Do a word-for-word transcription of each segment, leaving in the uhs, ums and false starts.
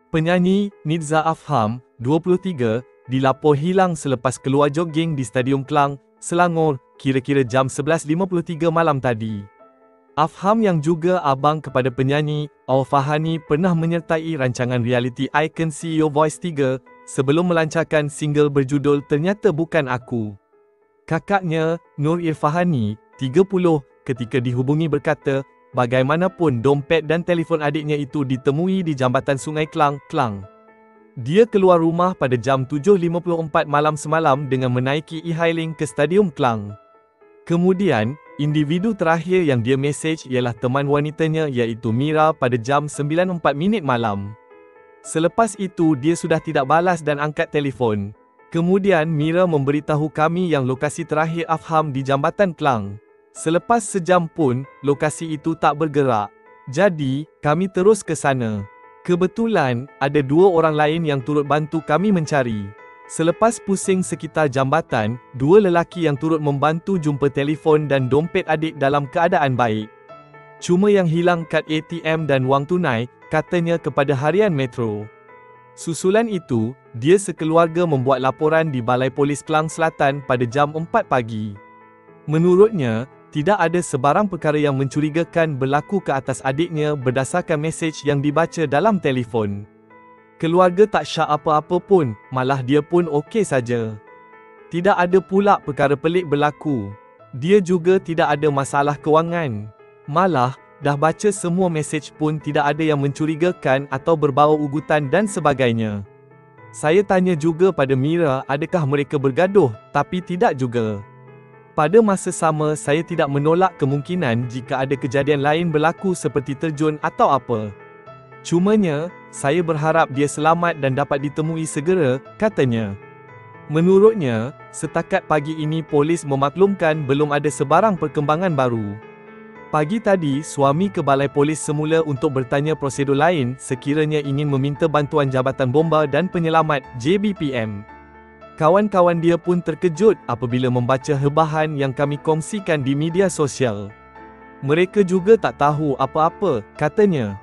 Penyanyi Nidza Afham, dua puluh tiga, dilapor hilang selepas keluar jogging di Stadium Klang, Selangor, kira-kira jam sebelas lima puluh tiga malam tadi. Afham yang juga abang kepada penyanyi Aufahanie pernah menyertai rancangan reality Icon C E O Voice tiga sebelum melancarkan single berjudul Ternyata Bukan Aku. Kakaknya, Nur Aufahanie, tiga puluh, ketika dihubungi berkata, bagaimanapun dompet dan telefon adiknya itu ditemui di Jambatan Sungai Klang, Klang. Dia keluar rumah pada jam tujuh lima puluh empat malam semalam dengan menaiki Hilang ke Stadium Klang. Kemudian, individu terakhir yang dia mesej ialah teman wanitanya iaitu Mira pada jam sembilan empat minit malam. Selepas itu dia sudah tidak balas dan angkat telefon. Kemudian Mira memberitahu kami yang lokasi terakhir Afham di Jambatan Klang. Selepas sejam pun, lokasi itu tak bergerak. Jadi, kami terus ke sana. Kebetulan, ada dua orang lain yang turut bantu kami mencari. Selepas pusing sekitar jambatan, dua lelaki yang turut membantu jumpa telefon dan dompet adik dalam keadaan baik. Cuma yang hilang kad A T M dan wang tunai, katanya kepada harian Metro. Susulan itu, dia sekeluarga membuat laporan di Balai Polis Klang Selatan pada jam empat pagi. Menurutnya, tidak ada sebarang perkara yang mencurigakan berlaku ke atas adiknya berdasarkan mesej yang dibaca dalam telefon. Keluarga tak syak apa-apa pun, malah dia pun okey saja. Tidak ada pula perkara pelik berlaku. Dia juga tidak ada masalah kewangan. Malah, dah baca semua mesej pun tidak ada yang mencurigakan atau berbau ugutan dan sebagainya. Saya tanya juga pada Mira adakah mereka bergaduh, tapi tidak juga. Pada masa sama, saya tidak menolak kemungkinan jika ada kejadian lain berlaku seperti terjun atau apa. Cumanya, saya berharap dia selamat dan dapat ditemui segera, katanya. Menurutnya, setakat pagi ini polis memaklumkan belum ada sebarang perkembangan baru. Pagi tadi, suami ke balai polis semula untuk bertanya prosedur lain sekiranya ingin meminta bantuan Jabatan Bomba dan Penyelamat J B P M. Kawan-kawan dia pun terkejut apabila membaca hebahan yang kami kongsikan di media sosial. Mereka juga tak tahu apa-apa, katanya.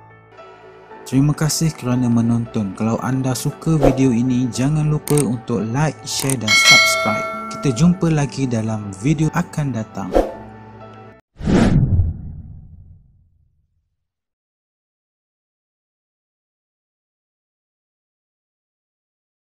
Terima kasih kerana menonton. Kalau anda suka video ini, jangan lupa untuk like, share dan subscribe. Kita jumpa lagi dalam video akan datang.